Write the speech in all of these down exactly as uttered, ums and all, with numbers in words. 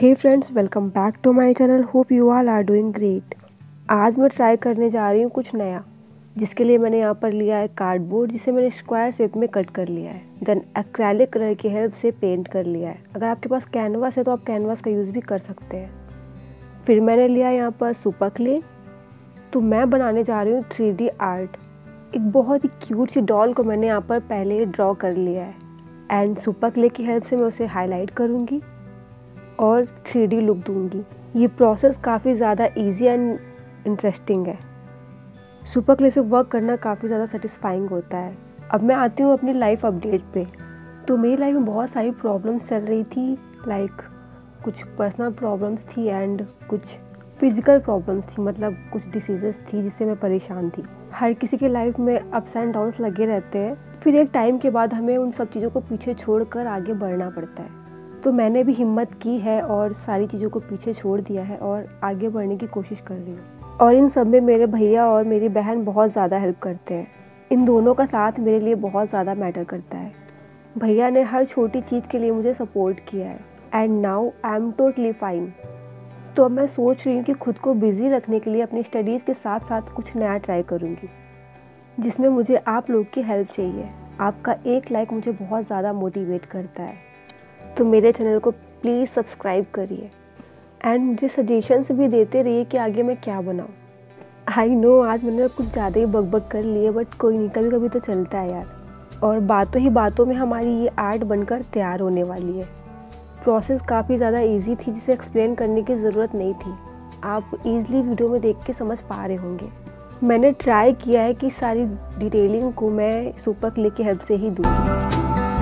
Hey friends, welcome back to my channel. Hope you all are doing great. आज मैं try करने जा रही हूँ कुछ नया, जिसके लिए मैंने यहाँ पर लिया है कार्डबोर्ड, जिसे मैंने स्क्वायर शेप में कट कर लिया है। देन एक्रेलिक कलर की हेल्प से पेंट कर लिया है। अगर आपके पास कैनवास है तो आप कैनवास का यूज़ भी कर सकते हैं। फिर मैंने लिया यहाँ पर सुपर क्ले। तो मैं बनाने जा रही हूँ थ्री डी आर्ट। एक बहुत ही क्यूट सी डॉल को मैंने यहाँ पर पहले ड्रॉ कर लिया है एंड सुपर क्ले की हेल्प से मैं उसे हाईलाइट करूँगी और थ्री डी लुक दूंगी। ये प्रोसेस काफ़ी ज़्यादा इजी एंड इंटरेस्टिंग है। सुपर क्ले से वर्क करना काफ़ी ज़्यादा सेटिस्फाइंग होता है। अब मैं आती हूँ अपनी लाइफ अपडेट पे। तो मेरी लाइफ में बहुत सारी प्रॉब्लम्स चल रही थी, लाइक कुछ पर्सनल प्रॉब्लम्स थी एंड कुछ फिजिकल प्रॉब्लम्स थी, मतलब कुछ डिसीजेस थी जिससे मैं परेशान थी। हर किसी के लाइफ में अप्स एंड डाउन्स लगे रहते हैं। फिर एक टाइम के बाद हमें उन सब चीज़ों को पीछे छोड़कर आगे बढ़ना पड़ता है। तो मैंने भी हिम्मत की है और सारी चीज़ों को पीछे छोड़ दिया है और आगे बढ़ने की कोशिश कर रही हूँ। और इन सब में मेरे भैया और मेरी बहन बहुत ज़्यादा हेल्प करते हैं। इन दोनों का साथ मेरे लिए बहुत ज़्यादा मैटर करता है। भैया ने हर छोटी चीज़ के लिए मुझे सपोर्ट किया है and now I am totally fine. तो अब मैं सोच रही हूँ कि खुद को बिज़ी रखने के लिए अपनी स्टडीज़ के साथ साथ कुछ नया ट्राई करूँगी, जिसमें मुझे आप लोग की हेल्प चाहिए। आपका एक लाइक मुझे बहुत ज़्यादा मोटिवेट करता है। तो मेरे चैनल को प्लीज़ सब्सक्राइब करिए एंड मुझे सजेशंस भी देते रहिए कि आगे मैं क्या बनाऊँ। आई नो आज मैंने कुछ ज़्यादा ही बकबक कर लिए, बट कोई नहीं, कभी कभी तो चलता है यार। और बातों ही बातों में हमारी ये आर्ट बनकर तैयार होने वाली है। प्रोसेस काफ़ी ज़्यादा इजी थी, जिसे एक्सप्लेन करने की ज़रूरत नहीं थी। आप ईज़िली वीडियो में देख के समझ पा रहे होंगे। मैंने ट्राई किया है कि सारी डिटेलिंग को मैं सुपर क्ले की हेल्प से ही दूँगी।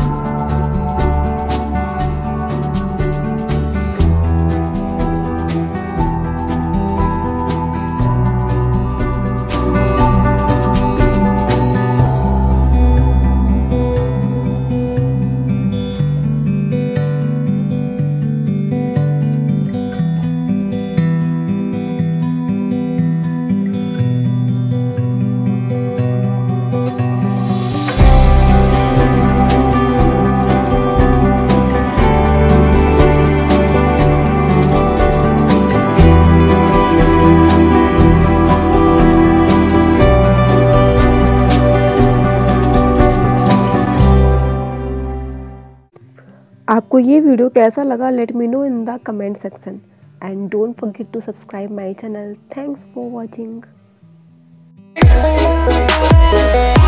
आपको ये वीडियो कैसा लगा, let me know in the comment section and don't forget to subscribe my channel. Thanks for watching.